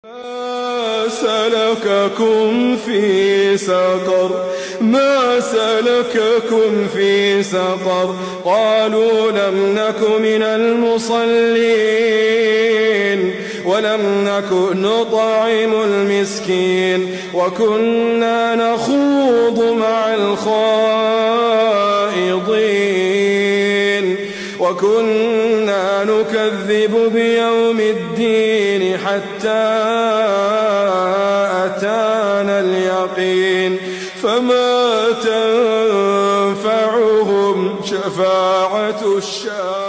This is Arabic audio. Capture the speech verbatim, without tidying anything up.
ما سلككم في سقر ما سلككم في سقر قالوا لم نك من المصلين ولم نك نطعم المسكين وكنا نخوض مع الخائضين وكنا نكذب بيوم الدين حتى أتانا اليقين فما تنفعهم شفاعة الشافعين.